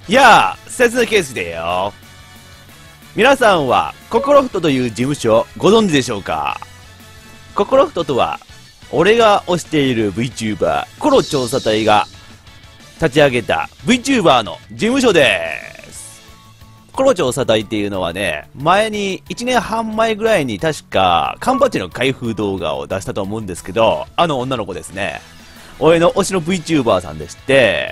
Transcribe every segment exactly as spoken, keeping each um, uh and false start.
やあ、説明ケースでよ。皆さんは、ココロフトという事務所をご存知でしょうか？ココロフトとは、俺が推している VTuber、コロ調査隊が立ち上げた VTuber の事務所です。コロ調査隊っていうのはね、前にいちねんはん前ぐらいに確か缶バッジの開封動画を出したと思うんですけど、あの女の子ですね。俺の推しの VTuber さんでして、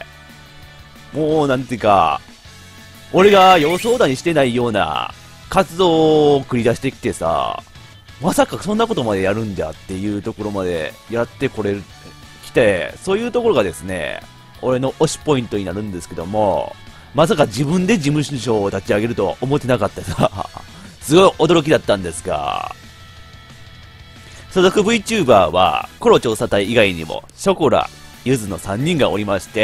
もうなんていうか、俺が予想だにしてないような活動を繰り出してきてさ、まさかそんなことまでやるんだっていうところまでやってこれる、来て、そういうところがですね、俺の推しポイントになるんですけども、まさか自分で事務所を立ち上げるとは思ってなかったさ、すごい驚きだったんですが、所属 VTuber は、コロ調査隊以外にも、ショコラ、ユズのさんにんがおりまして、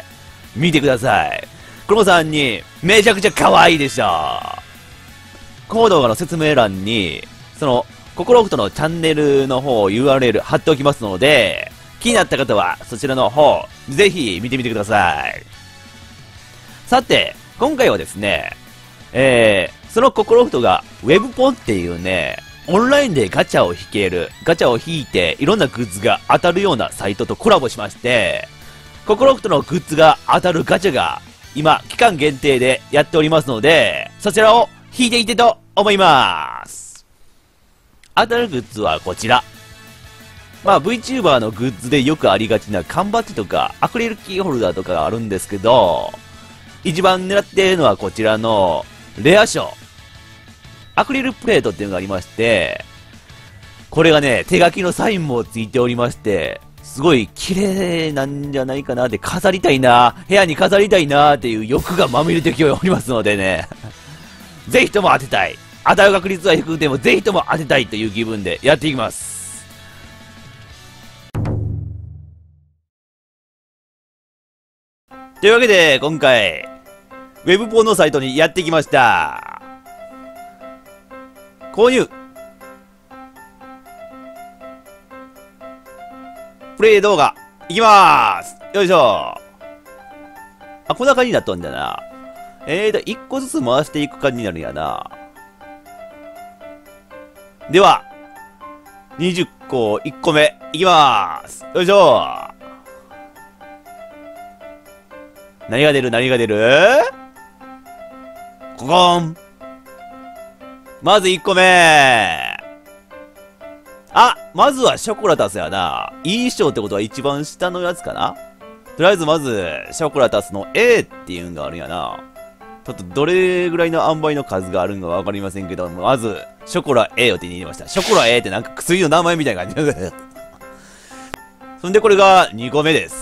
見てください。このさんにん、めちゃくちゃ可愛いでしょ。この動画の説明欄に、その、ココロフトのチャンネルの方 ユーアールエル 貼っておきますので、気になった方はそちらの方、ぜひ見てみてください。さて、今回はですね、えー、そのココロフトが ウェブポンっていうね、オンラインでガチャを引ける、ガチャを引いていろんなグッズが当たるようなサイトとコラボしまして、ココロフトのグッズが当たるガチャが今、期間限定でやっておりますので、そちらを引いていってと思います。当たるグッズはこちら。まあ VTuber のグッズでよくありがちな缶バッジとかアクリルキーホルダーとかがあるんですけど、一番狙っているのはこちらのレア賞。アクリルプレートっていうのがありまして、これがね、手書きのサインもついておりまして、すごい綺麗なんじゃないかなって飾りたいな、部屋に飾りたいなっていう欲がまみれてきておりますのでね、ぜひとも当てたい。当たる確率は低くてもぜひとも当てたいという気分でやっていきます。というわけで、今回、ウェブポンのサイトにやってきました。購入。プレイ動画、いきまーす。よいしょ。あ、こんな感じになったんだな。えーと、一個ずつ回していく感じになるんやな。では、にじゅっこ、いっこめ、いきまーす。よいしょ。何が出る何が出るココーン。まずいっこめ。あ、まずはショコラタスやな。いい賞ってことは一番下のやつかな。とりあえずまず、ショコラタスの A っていうのがあるんやな。ちょっとどれぐらいの塩梅の数があるんかわかりませんけど、まず、ショコラ A を手に入れました。ショコラ A ってなんか薬の名前みたいな感じ。そんでこれがにこめです。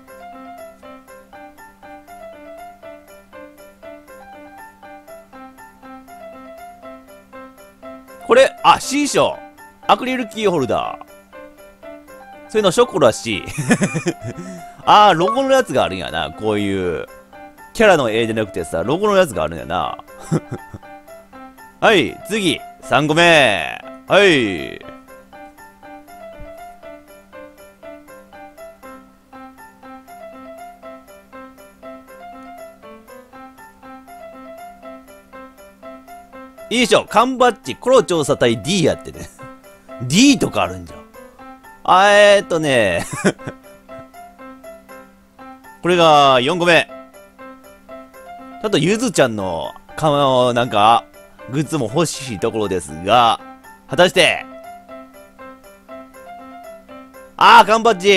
これ、あ、C 賞。アクリルキーホルダー。そういうのショコラ C。あー、ロゴのやつがあるんやな。こういう。キャラの絵じゃなくてさ、ロゴのやつがあるんやな。はい、次。さんこめ。はい。いいでしょ。缶バッジ、コロ調査隊 D やってね。D とかあるんじゃん。あえーっとね。これがよんこめ。ちょっとゆずちゃんの、かの、なんか、グッズも欲しいところですが、果たして、あー、缶バッジ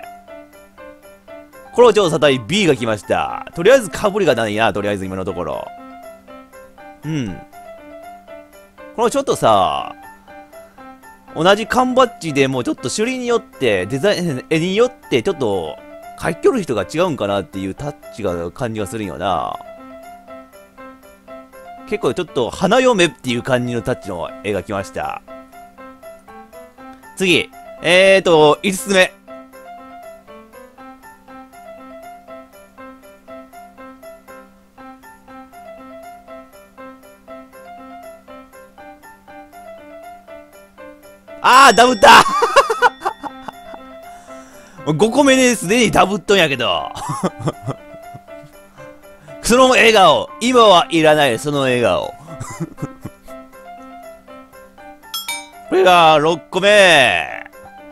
コロ調査隊 B が来ました。とりあえず被りがないな、とりあえず今のところ。うん。このちょっとさ、同じ缶バッジでもちょっと種類によって、デザイン、絵によってちょっと、書き取る人が違うんかなっていうタッチが、感じがするんよな。結構ちょっと花嫁っていう感じのタッチの絵が来ました。次。えーと、いつつめ。あー、ダブったごこめですでにダブっとんやけど。くその笑顔、今はいらない、その笑顔。これがろっこめ。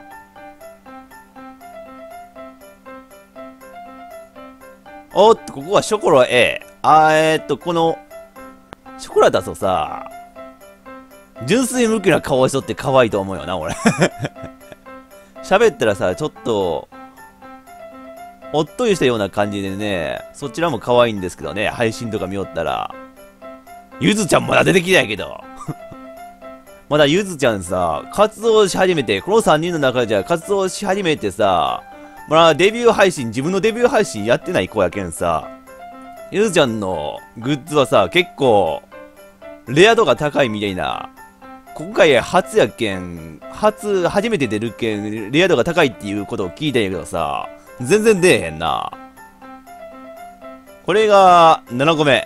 おっと、ここはショコラ A。あー、えーっと、この、ショコラだとさ、純粋無垢な顔しとって可愛いと思うよな、俺。喋ったらさ、ちょっと、おっとりしたような感じでね、そちらも可愛いんですけどね、配信とか見よったら。ゆずちゃんまだ出てきないけど。まだゆずちゃんさ、活動し始めて、このさんにんの中じゃ活動し始めてさ、まあデビュー配信、自分のデビュー配信やってない子やけんさ、ゆずちゃんのグッズはさ、結構、レア度が高いみたいな。今回初やけん、初、初めて出るけん、レア度が高いっていうことを聞いたんやけどさ、全然出えへんな。これが、ななこめ。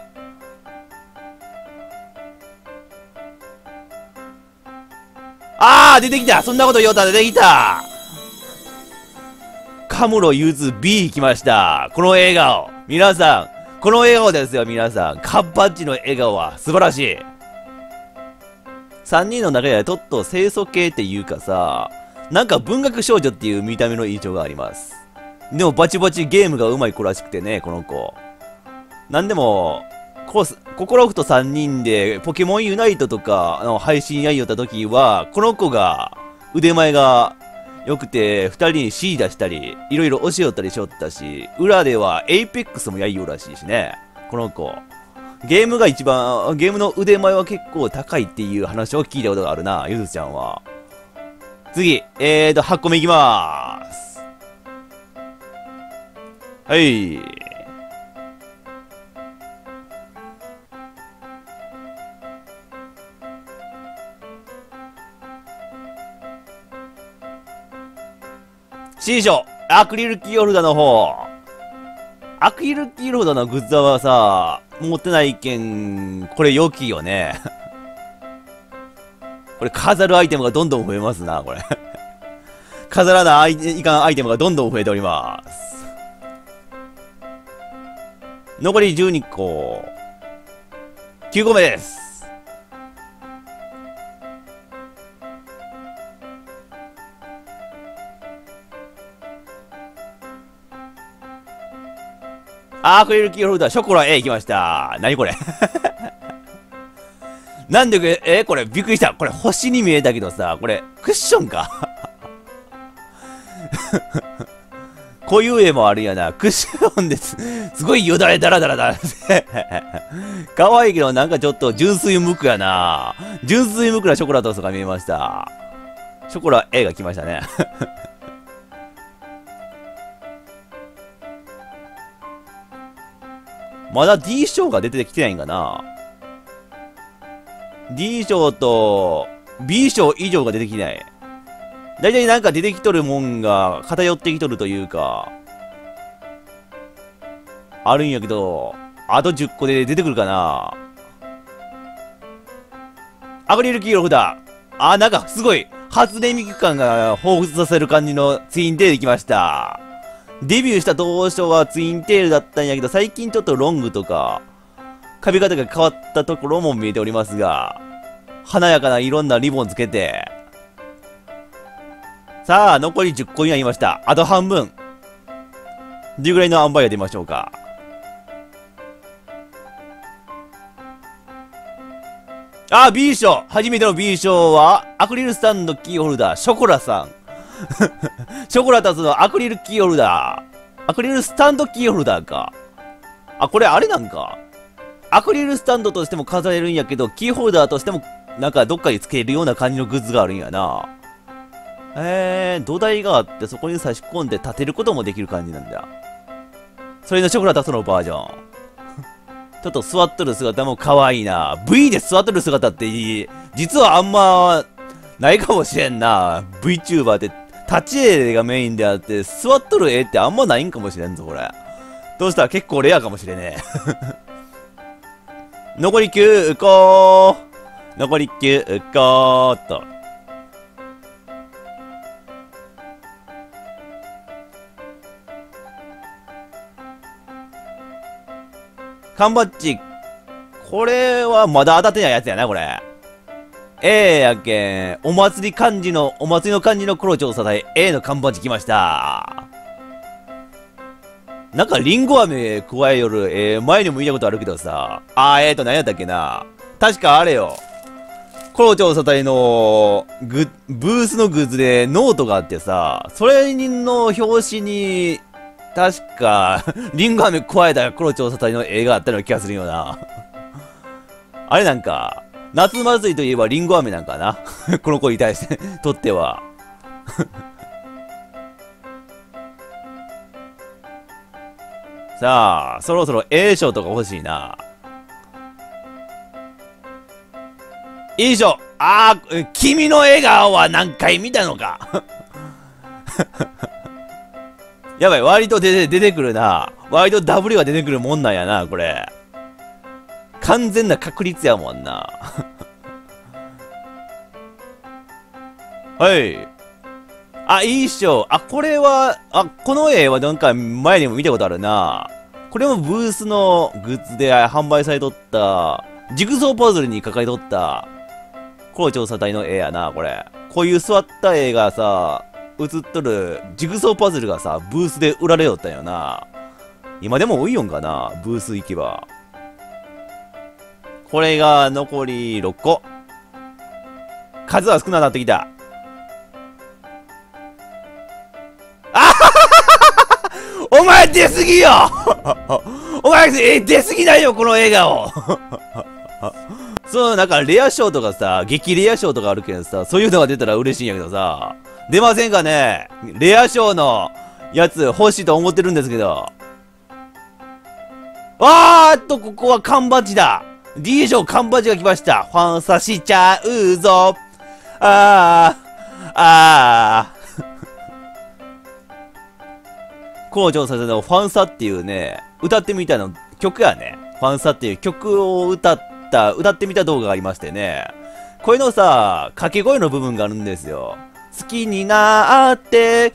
あー出てきたそんなこと言おうたら出てきたカムロユズ B 来ました。この笑顔。皆さん、この笑顔ですよ、皆さん。カッパッチの笑顔は素晴らしい。さんにんの中ではちょっと清楚系っていうかさ、なんか文学少女っていう見た目の印象があります。でもバチバチゲームが上手い子らしくてね、この子。なんでも、ココロフトさんにんでポケモンユナイトとかの配信やりよった時は、この子が腕前が良くて、ふたりに C 出したり、いろいろ教えよったりしよったし、裏ではエイペックスもやりようらしいしね、この子。ゲームが一番、ゲームの腕前は結構高いっていう話を聞いたことがあるな、ゆずちゃんは。次、えーと、はちこめいきまーす。はい。C 賞、アクリルキーホルダーの方。アクリルキーホルダーのグッズはさ、持ってないけん、これ良きよね。これ飾るアイテムがどんどん増えますな、これ。飾らないいかんアイテムがどんどん増えております。残りじゅうにこ。きゅうこめです。アクリルキーホルダー、ショコラ A 行きました。なにこれなんで、え、これ、びっくりした。これ、星に見えたけどさ、これ、クッションかこういう絵もあるんやな。クッションです。すごいよだれだらだらだら。可愛いけど、なんかちょっと純粋無垢やな。純粋無垢なショコラトスが見えました。ショコラ A が来ましたね。まだ D 賞が出てきてないんかな。D 賞と B 賞以上が出てきない。だいたいなんか出てきとるもんが偏ってきとるというか、あるんやけど、あとじゅっこで出てくるかな。アクリルキーホルダー。あ、なんかすごい初音ミク感が彷彿させる感じのツインテール来ました。デビューした当初はツインテールだったんやけど、最近ちょっとロングとか、髪型が変わったところも見えておりますが、華やかないろんなリボンつけて、さあ、残りじゅっこになりました。あと半分。どれぐらいの塩梅が出ましょうか。あ、B 賞初めての B 賞は、アクリルスタンドキーホルダー、ショコラさん。ショコラタスのアクリルキーホルダー。アクリルスタンドキーホルダーか。あ、これあれなんか。アクリルスタンドとしても飾れるんやけど、キーホルダーとしても、なんかどっかにつけるような感じのグッズがあるんやな。えー、土台があってそこに差し込んで立てることもできる感じなんだ。それのショコラタスのバージョン。ちょっと座っとる姿も可愛いな。V で座っとる姿っていい。実はあんま、ないかもしれんな。VTuber って立ち絵がメインであって、座っとる絵ってあんまないんかもしれんぞ、これ。どうしたら結構レアかもしれねえ。残りきゅうこー。残りきゅうこーっと。 缶バッジ。これはまだ当たってないやつやな、これ。A やけん、お祭り漢字の、お祭りの漢字の黒調査隊 A の缶バッジ来ました。なんかリンゴ飴加えよる、えー、前にも見たことあるけどさ。あー、えーと、何やったっけな。確かあれよ。黒調査隊のグ、ブースのグッズでノートがあってさ、それの表紙に、確か、リンゴ飴加えた黒調査隊の絵があったような気がするよな。あれなんか、夏祭りといえばリンゴ飴なんかな。この子に対してとっては。さあ、そろそろ A 賞とか欲しいな。いい賞。あー、君の笑顔は何回見たのか。やばい、割と出て、出てくるな。割と W が出てくるもんなんやな、これ。完全な確率やもんな。はい。あ、いいっしょ。あ、これは、あ、この絵はなんか前にも見たことあるな。これもブースのグッズで販売されとった、ジグソーパズルに抱えとった、黒調査隊の絵やな、これ。こういう座った絵がさ、映っとるジグソーパズルがさ、ブースで売られよったんよな。今でも多いよんかな、ブース行けば。これが残りろっこ。数は少なくなってきた。お前出すぎよお前、え、出すぎないよ、この笑顔そう、なんかレア賞とかさ、激レア賞とかあるけどさ、そういうのが出たら嬉しいんやけどさ、出ませんかね。レア賞のやつ欲しいと思ってるんですけど。あーっと、ここは缶バッジだ。 D 賞缶バッジが来ました。ファンサしちゃうぞ。あー、あー。工場させのファンサっていうね、歌ってみたの曲やね。ファンサっていう曲を歌った、歌ってみた動画がありましてね。これのさ、掛け声の部分があるんですよ。好きになって、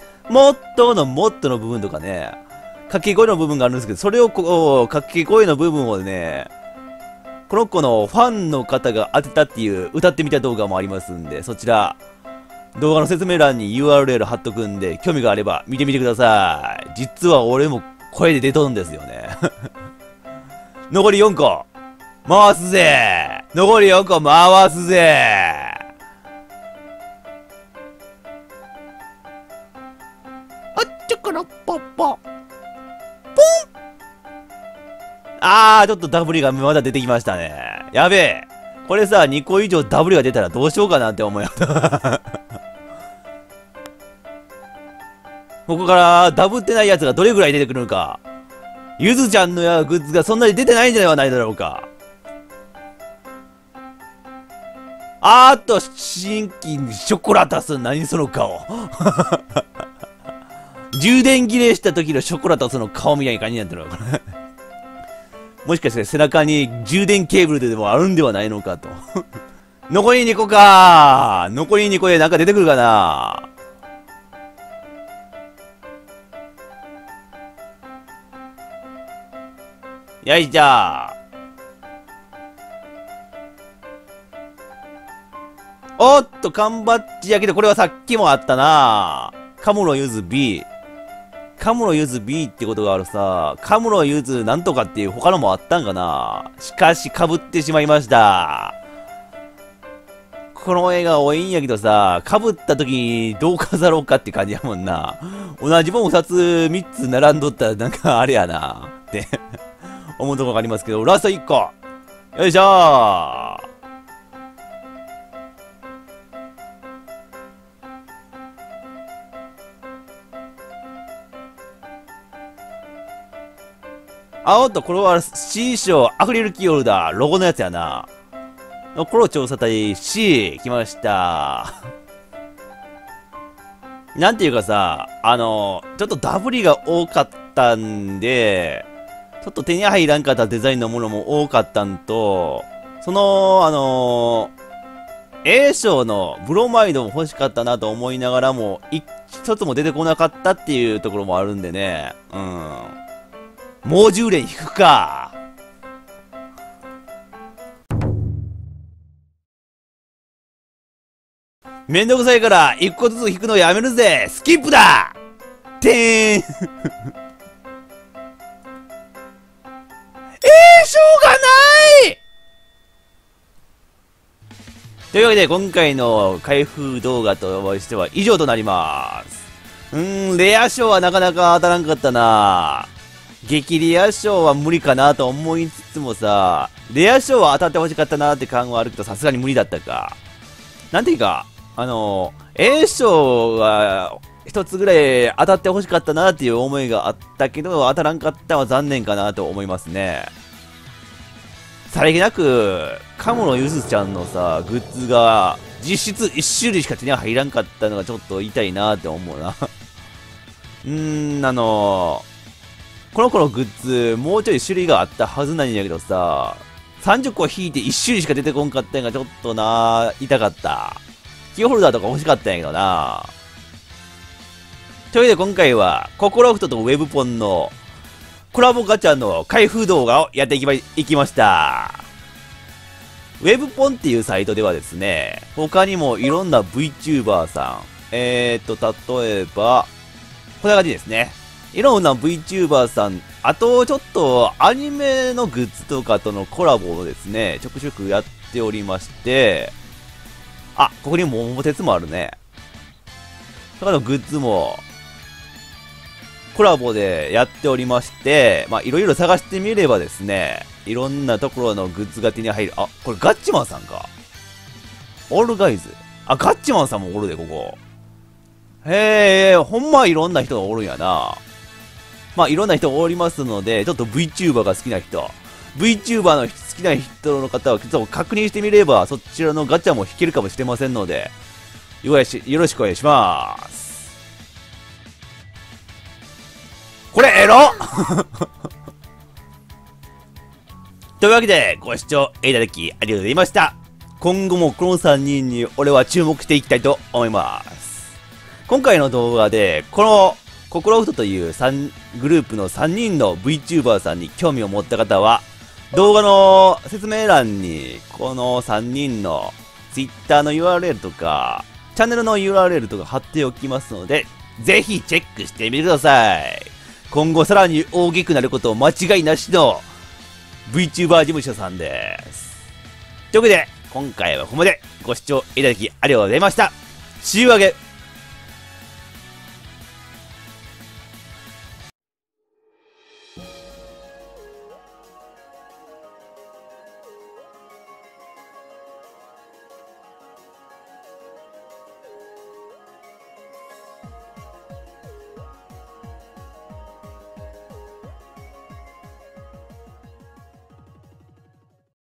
もっとのもっとの部分とかね。掛け声の部分があるんですけど、それをこう、掛け声の部分をね、この子のファンの方が当てたっていう歌ってみた動画もありますんで、そちら、動画の説明欄に ユーアールエル 貼っとくんで、興味があれば見てみてください。実は俺も声で出とるんですよね。残りよんこ。回すぜ。残りよんこ回すぜ。あっちょこらぽっぽ。ポン。あー、ちょっと W がまだ出てきましたね。やべえ。これさ、にこ以上 W が出たらどうしようかなって思うよ。ここからダブってないやつがどれぐらい出てくるのか。ゆずちゃんのやグッズがそんなに出てないんじゃないだろうか。あーっと、新規ショコラタス、何その顔。充電切れした時のショコラタスの顔みたいな感じになってるのかな。もしかして背中に充電ケーブルでもあるんではないのかと。残りにこかー。残りにこでなんか出てくるかな。よいしょー。おっと、缶バッジやけど、これはさっきもあったな。カムロユズ B。カムロユズ B ってことがあるさ。カムロユズなんとかっていう他のもあったんかな。しかし、被ってしまいました。この絵が多いんやけどさ、被った時にどう飾ろうかって感じやもんな。同じもんふたつ、みっつ並んどったらなんかあれやな。って思うとこがありますけど、ラストいっこ。よいしょー。あ、おっと、これは C 賞アクリルキーホルダー、ロゴのやつやな。黒調査隊 C、来ました。なんていうかさ、あの、ちょっとダブリが多かったんで、ちょっと手に入らんかったデザインのものも多かったんと、その、あのー、A 賞のブロマイドも欲しかったなと思いながらも、一つも出てこなかったっていうところもあるんでね、うん。もうじゅう連引くか。 めんどくさいから一個ずつ引くのやめるぜ。スキップだてーん。えー、しょうがない。というわけで今回の開封動画としては以上となります。うーん、レア賞はなかなか当たらんかったな。激レア賞は無理かなと思いつつもさ、レア賞は当たってほしかったなって感はあるけど、さすがに無理だったか。なんていうか、あの、A 賞は一つぐらい当たってほしかったなっていう思いがあったけど、当たらんかったのは残念かなと思いますね。さりげなく、カモのゆずちゃんのさ、グッズが実質いち種類しか手に入らんかったのがちょっと痛いなって思うな。うーん、あのー、この子のグッズ、もうちょい種類があったはずなんやけどさ、さんじゅっこ引いていち種類しか出てこんかったんがちょっとな、痛かった。キーホルダーとか欲しかったんやけどな。というわけで今回は、ココロフトとウェブポンのコラボガチャの開封動画をやっていきま、いきました。ウェブポンっていうサイトではですね、他にもいろんな VTuber さん、えーと、例えば、こんな感じですね。いろんな VTuber さん、あとちょっとアニメのグッズとかとのコラボをですね、ちょくちょくやっておりまして、あ、ここにも桃鉄もあるね。だからのグッズも、コラボでやっておりまして、まあ、いろいろ探してみればですね、いろんなところのグッズが手に入る。あ、これガッチマンさんか。オールガイズ。あ、ガッチマンさんもおるで、ここ。へえ、ほんまいろんな人がおるんやな。まあ、いろんな人がおりますので、ちょっと VTuber が好きな人、VTuber の好きな人の方は、ちょっと確認してみれば、そちらのガチャも引けるかもしれませんので、よろしよろしくお願いします。これエロというわけで、ご視聴いただきありがとうございました。今後もこのさんにんに俺は注目していきたいと思います。今回の動画で、このココロフトというさんグループのさんにんの VTuber さんに興味を持った方は、動画の説明欄にこのさんにんの Twitter の ユーアールエル とか、チャンネルの ユーアールエル とか貼っておきますので、ぜひチェックしてみてください。今後さらに大きくなること間違いなしの VTuber 事務所さんです。というわけで、今回はここまでご視聴いただきありがとうございました。See you again!